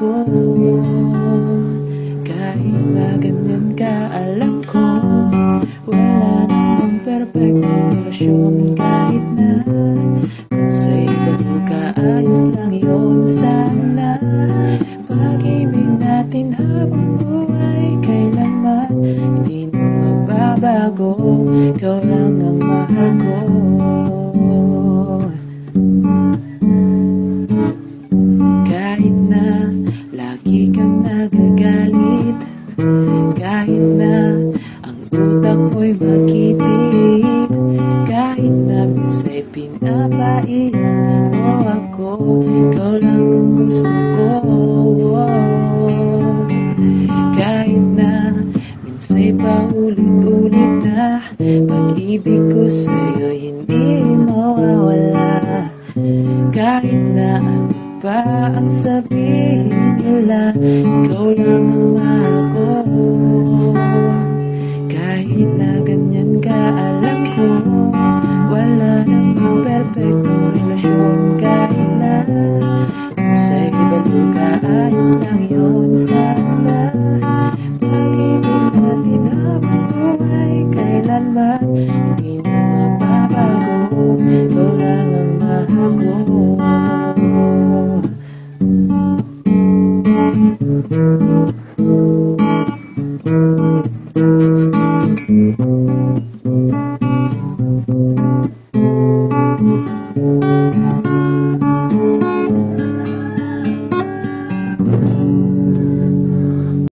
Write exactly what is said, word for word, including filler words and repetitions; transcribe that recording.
ko. Kahit na ganyan ka, alam ko wala namang perpektong relasyon. Kahit na sa iba ka, ayos lang yun. Sana pag-ibig natin habang buhay, kailanman hindi na magbabago. Ikaw lang ang mahal ko. Kahit na lagi kang nagagalit, kahit na ang utak mo'y makitid, kahit na minsa'y pinapaiyak mo ako, ikaw lang ang gusto ko. Kahit na minsa'y paulit-ulit na pag-ibig ko sa'yo hindi mawawala. Kahit na ano pa ang sabihin nila, ikaw lang ang mahal ko. Kahit na ganyan ka, alam ko wala namang perpektong relasyon. Kahit na sa iba ka, ayos lang yun. Sana pag-ibig natin habang buhay, kailanman